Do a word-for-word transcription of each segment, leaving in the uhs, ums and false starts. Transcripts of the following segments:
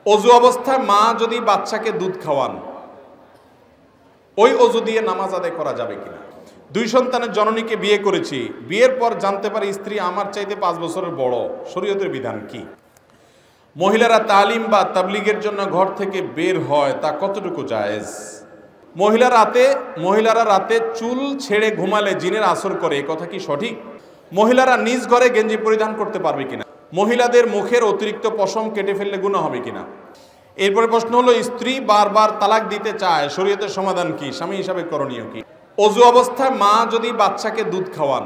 অজু অবস্থায় মা যদি বাচ্চাকে দুধ খাওয়ান, ওই অজু দিয়ে নামাজ আদায় করা যাবে কিনা? দুই সন্তানের জননীকে বিয়ে করেছি, বিয়ের পর জানতে পারি স্ত্রী আমার চাইতে পাঁচ বছরের বড়, শরীয়তের বিধান কি? মহিলারা তালিম বা তাবলিগের জন্য ঘর থেকে বের হয়, তা কতটুকু জায়েজ? মহিলা রাতে মহিলারা রাতে চুল ছেড়ে ঘুমালে জিনের আসর করে, এ কথা কি সঠিক? মহিলারা নিজ ঘরে গেঞ্জি পরিধান করতে পারবে কিনা? মহিলাদের মুখের অতিরিক্ত পশম কেটে ফেললে গুনাহ হবে কিনা? এরপরে প্রশ্ন হলো, স্ত্রী বারবার তালাক দিতে চায়, শরীয়তের সমাধান কি? স্বামী হিসাবে করণীয় কি? অজু অবস্থায় মা যদি বাচ্চাকে দুধ খাওয়ান,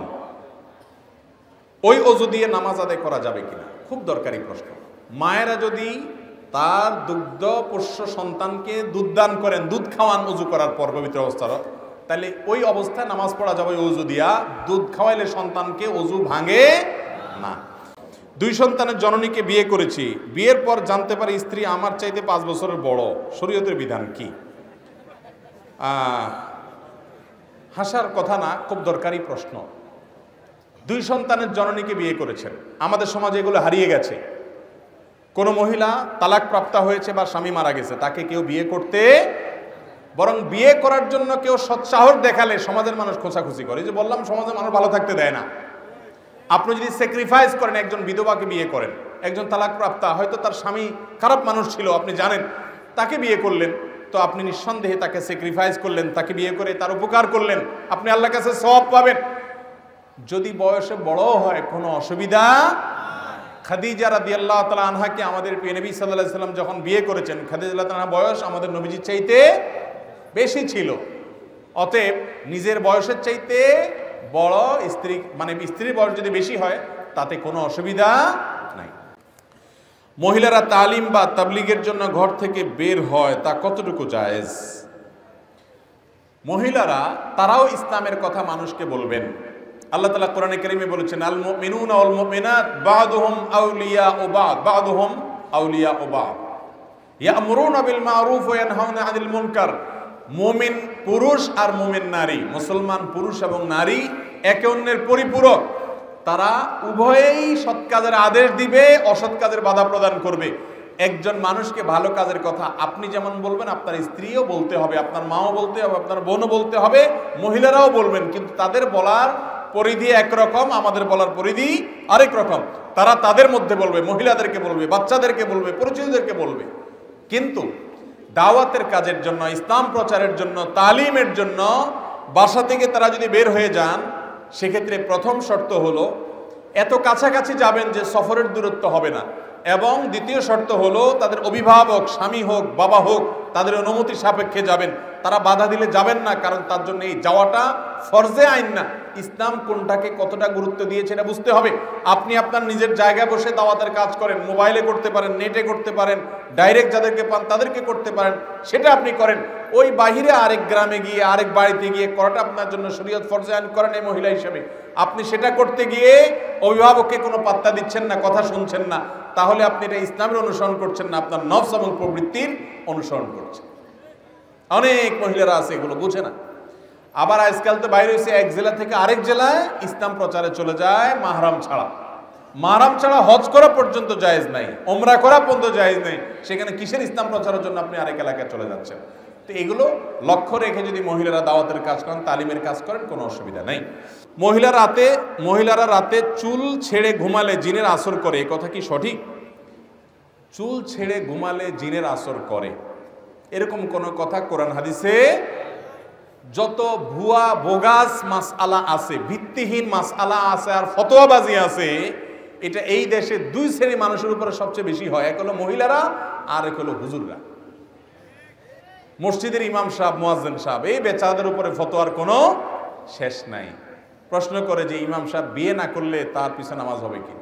ওই অজু দিয়ে নামাজ আদায় করা যাবে কিনা? খুব দরকারি প্রশ্ন। মায়েরা যদি তার দুগ্ধ পোষ্য সন্তানকে দুধ দান করেন, দুধ খাওয়ান অজু করার পর পবিত্র অবস্থার, তাহলে ওই অবস্থায় নামাজ পড়া যাবে অজু দিয়া। দুধ খাওয়াইলে সন্তানকে অজু ভাঙে না। দুই সন্তানের জননীকে বিয়ে করেছি, বিয়ের পর জানতে পারি স্ত্রী আমার চাইতে পাঁচ বছরের বড়, শরীয়তের বিধান কি? হাসার কথা না, খুব দরকারি প্রশ্ন। দুই সন্তানের জননীকে বিয়ে করেছেন, আমাদের সমাজে এগুলো হারিয়ে গেছে। কোনো মহিলা তালাক প্রাপ্তা হয়েছে বা স্বামী মারা গেছে, তাকে কেউ বিয়ে করতে, বরং বিয়ে করার জন্য কেউ সৎসাহস দেখালে সমাজের মানুষ খোঁচাখুচি করে। যে বললাম, সমাজের মানুষ ভালো থাকতে দেয় না। আপনি যদি স্যাক্রিফাইস করেন, একজন বিধবাকে বিয়ে করেন, একজন তালাক প্রাপ্তা, হয়তো তার স্বামী খারাপ মানুষ ছিল, আপনি জানেন, তাকে বিয়ে করলেন, তো আপনি নিঃসন্দেহে তাকে স্যাক্রিফাইস করলেন, তাকে বিয়ে করে তার উপকার করলেন, আপনি আল্লাহর কাছে সওয়াব পাবেন। যদি বয়সে বড় হয় কোনো অসুবিধা। খাদিজা রাদিয়াল্লাহু তাআলা আনহাকে আমাদের প্রিয় নবী সাল্লাল্লাহু আলাইহি ওয়াসাল্লাম যখন বিয়ে করেছেন, খাদিজা রাদিয়াল্লাহু আনহা বয়স আমাদের নবীজির চাইতে বেশি ছিল। অতএব নিজের বয়সের চাইতে বড় স্ত্রী, মানে স্ত্রীর বয়স যদি বেশি হয়, তাতে কোনো অসুবিধা নাই। মহিলারা তালিম বা তাবলিগের জন্য ঘর থেকে বের হয়, তা কতটুকু জায়েজ? মহিলারা তারাও ইসলামের কথা মানুষকে বলবেন। আল্লাহ তাআলা কোরআনে কারীমে বলেছেন, আল মুমিনুনা ওয়াল মুমিনাত বা'দুহুম আউলিয়াউ বা'দ বা'দুহুম আউলিয়াউ বা'দ ইয়া'মুরুনা বিল মা'রুফ ওয়া ইয়ানহাউনা আনিল মুনকার। মুমিন পুরুষ আর মুমিন নারী, মুসলমান পুরুষ এবং নারী একে অন্যের পরিপূরক। তারা উভয়েই সৎ কাজের আদেশ দিবে, অসৎ কাজের বাধা প্রদান করবে। একজন মানুষকে ভালো কাজের কথা আপনি যেমন বলবেন, আপনার স্ত্রীও বলতে হবে, আপনার মাও বলতে হবে, আপনার বোনও বলতে হবে, মহিলারাও বলবেন। কিন্তু তাদের বলার পরিধি একরকম, আমাদের বলার পরিধি আরেক রকম। তারা তাদের মধ্যে বলবে, মহিলাদেরকে বলবে, বাচ্চাদেরকে বলবে, পরিচিতদেরকে বলবে। কিন্তু দাওয়াতের কাজের জন্য, ইসলাম প্রচারের জন্য, তালিমের জন্য বাসা থেকে তারা যদি বের হয়ে যান, সেক্ষেত্রে প্রথম শর্ত হলো এত কাছাকাছি যাবেন যে সফরের দূরত্ব হবে না, এবং দ্বিতীয় শর্ত হলো তাদের অভিভাবক, স্বামী হোক বাবা হোক, তাদের অনুমতি সাপেক্ষে যাবেন। তারা বাধা দিলে যাবেন না, কারণ তার জন্য এই যাওয়াটা ফরজে আইন না। ইসলাম কোনটাকে কতটা গুরুত্ব দিয়েছে এটা বুঝতে হবে। আপনি আপনার নিজের জায়গায় বসে দাওয়াতের কাজ করেন, মোবাইলে করতে পারেন, নেটে করতে পারেন, ডাইরেক্ট যাদেরকে পান তাদেরকে করতে পারেন, সেটা আপনি করেন। ওই বাহিরে আরেক গ্রামে গিয়ে, আরেক বাড়িতে গিয়ে করাটা আপনার জন্য শরীয়ত ফরজে আইন করেন এই মহিলা হিসেবে। আপনি সেটা করতে গিয়ে অভিভাবককে কোনো পাত্তা দিচ্ছেন না, কথা শুনছেন না, তাহলে আপনি এটা ইসলামের অনুসরণ করছেন না, আপনার নফস এবং প্রবৃত্তির অনুসরণ করছেন। অনেক মহিলারা আছে এগুলো বুঝে না। আবার আজকাল তো বাইরে হয়েছে, এক জেলা থেকে আরেক জেলায় ইসলাম প্রচারে চলে যায় মাহরাম ছাড়া। মাহরাম ছাড়া হজ করা পর্যন্ত জায়েজ নাই, ওমরা করা পর্যন্ত জায়েজ নেই, সেখানে কিসের ইসলাম প্রচারের জন্য আপনি আরেক এলাকায় চলে যাচ্ছেন? তো এগুলো লক্ষ্য রেখে যদি মহিলারা দাওয়াতের কাজ করেন, তালিমের কাজ করেন, কোনো অসুবিধা নেই। মহিলা রাতে মহিলারা রাতে চুল ছেড়ে ঘুমালে জিনের আসর করে, এ কথা কি সঠিক? চুল ছেড়ে ঘুমালে জিনের আসর করে, এরকম কোন কথা কোরআন হাদিসে, যত ভুয়া বোগাস মাসআলা আছে, ভিত্তিহীন মাসআলা আছে আর ফতোয়াবাজি আছে, এটা এই দেশে দুই শ্রেণী মানুষের উপরে সবচেয়ে বেশি হয়। এক হলো মহিলারা, আর এক হলো হুজুররা। মসজিদের ইমাম সাহেব, মুয়াজ্জিন সাহেব, এই বেচারাদের উপরে ফতোয়ার কোনো শেষ নাই। প্রশ্ন করে যে ইমাম সাহেব বিয়ে না করলে তার পিছনে নামাজ হবে কি?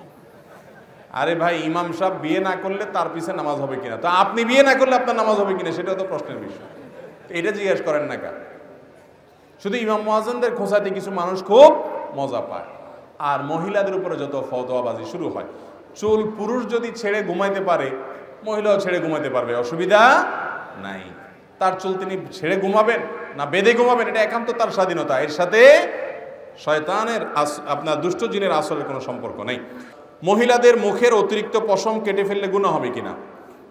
আরে ভাই, ইমাম সাহেব বিয়ে না করলে তার পিছনে নামাজ হবে কিনা, তো আপনি বিয়ে না করলে আপনার নামাজ হবে কিনা, সেটাও তো প্রশ্নের বিষয়। এটা জিজ্ঞেস করেন না কেন? শুধু ইমাম মুয়াজ্জিনদের খোঁচাতে কিছু মানুষ খুব মজা পায়, আর মহিলাদের উপরে যত ফতোয়াবাজি শুরু হয়। চুল পুরুষ যদি ছেড়ে ঘুমাইতে পারে, মহিলাও ছেড়ে ঘুমাইতে পারবে, অসুবিধা নাই। তার চুল তিনি ছেড়ে ঘুমাবেন না বেঁধে ঘুমাবেন, এটা একান্ত তার স্বাধীনতা। এর সাথে শয়তানের আপনার দুষ্ট জিনের আসলের কোনো সম্পর্ক নেই। মহিলাদের মুখের অতিরিক্ত পশম কেটে ফেললে গুনাহ হবে কিনা?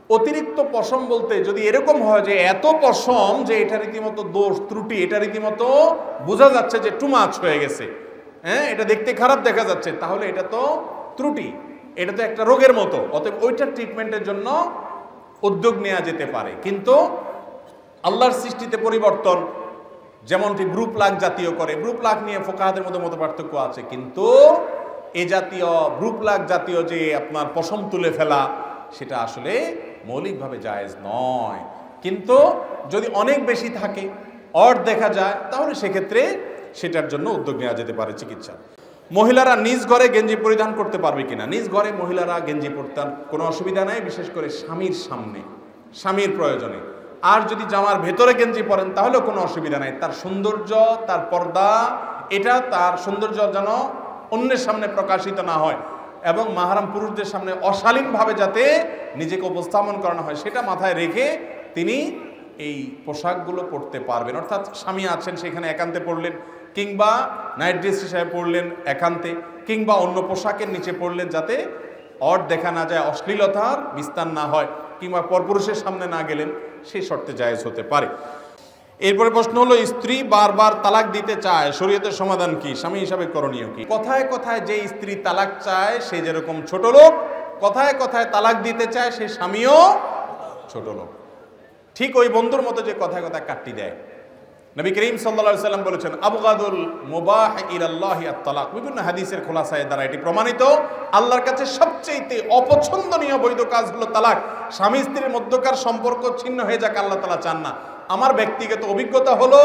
অতিরিক্ত পশম বলতে যদি এরকম হয় যে এত পশম যে এটা রীতিমতো দোষ ত্রুটি, এটা রীতিমতো বোঝা যাচ্ছে যে টু মাচ হয়ে গেছে, হ্যাঁ এটা দেখতে খারাপ দেখা যাচ্ছে, তাহলে এটা তো ত্রুটি, এটা তো একটা রোগের মতো। অতএব ওইটার ট্রিটমেন্টের জন্য উদ্যোগ নেওয়া যেতে পারে। কিন্তু আল্লাহর সৃষ্টিতে পরিবর্তন, যেমনটি গ্রুপ লাগ জাতীয় করে, গ্রুপ লাগ নিয়ে ফোকাহাদের মধ্যে মত পার্থক্য আছে, কিন্তু এ জাতীয় গ্রুপ লাগ জাতীয় যে আপনার পশম তুলে ফেলা, সেটা আসলে মৌলিকভাবে জায়েজ নয়। কিন্তু যদি অনেক বেশি থাকে, অর দেখা যায়, তাহলে সেক্ষেত্রে সেটার জন্য উদ্যোগ নেওয়া যেতে পারে চিকিৎসা। মহিলারা নিজ ঘরে গেঞ্জি পরিধান করতে পারবে কিনা? নিজ ঘরে মহিলারা গেঞ্জি পরতে কোনো অসুবিধা নাই, বিশেষ করে স্বামীর সামনে, স্বামীর প্রয়োজনে। আর যদি জামার ভেতরে গেঞ্জি পরেন তাহলেও কোনো অসুবিধা নাই। তার সৌন্দর্য, তার পর্দা, এটা তার সৌন্দর্য যেন অন্যের সামনে প্রকাশিত না হয় এবং মাহরাম পুরুষদের সামনে অশালীনভাবে যাতে নিজেকে উপস্থাপন করানো হয়, সেটা মাথায় রেখে তিনি এই পোশাকগুলো পরতে পারবেন। অর্থাৎ স্বামী আছেন সেখানে একান্তে পরলেন, কিংবা নাইট ড্রেস হিসাবে পরলেন একান্তে, কিংবা অন্য পোশাকের নিচে পরলেন, যাতে অর দেখা না যায়, অশ্লীলতার বিস্তার না হয়, কিংবা পরপুরুষের সামনে না গেলেন, সেই শর্তে জায়েজ হতে পারে। এরপরে প্রশ্ন হলো, স্ত্রী বারবার তালাক দিতে চায়, শরীয়তের সমাধান কি? স্বামী হিসাবে করণীয় কি? কথায় কথায় যে স্ত্রী তালাক চায় সে যেরকম ছোট লোক, কথায় কথায় তালাক দিতে চায় সে স্বামীও ছোট লোক। ঠিক ওই বন্ধুর মতো যে কথায় কথায় কাটতি দেয়। নবী করিম সাল্লাল্লাহু আলাইহি সাল্লাম বলেছেন, আবগাদুল মুবাহ ইলাল্লাহি আত-তালাক। বিভিন্ন হাদিসের খোলাসায় দ্বারা এটি প্রমাণিত, আল্লাহর কাছে সবচেয়ে অপছন্দনীয় বৈধ কাজ হলো তালাক। স্বামী স্ত্রীর মধ্যকার সম্পর্ক ছিন্ন হয়ে যাক, আল্লাহ তাআলা চান না। আমার ব্যক্তিগত অভিজ্ঞতা হলো,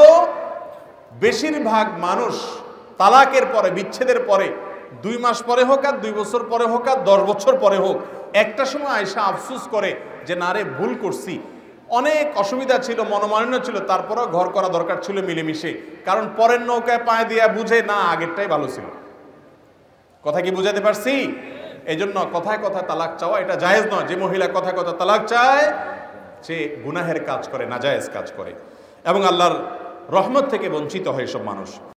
বেশিরভাগ মানুষ তালাকের পরে, বিচ্ছেদের পরে, দুই মাস পরে হোক আর দুই বছর পরে হোক আর দশ বছর পরে হোক, একটা সময় আয়সা আফসোস করে যে না রে, ভুল করছি, অনেক অসুবিধা ছিল, মনোমালিন্য ছিল, তারপরেও ঘর করা দরকার ছিল মিলেমিশে। কারণ পরের নৌকায় পায়ে দিয়া বুঝে না, আগেরটাই ভালো ছিল। কথা কি বুঝাতে পারছি? এই জন্য কথায় কথায় তালাক চাওয়া এটা জায়েজ নয়। যে মহিলা কথায় কথা তালাক চায় সে গুনাহের কাজ করে, নাজায়েজ কাজ করে, এবং আল্লাহর রহমত থেকে বঞ্চিত হয় সব মানুষ।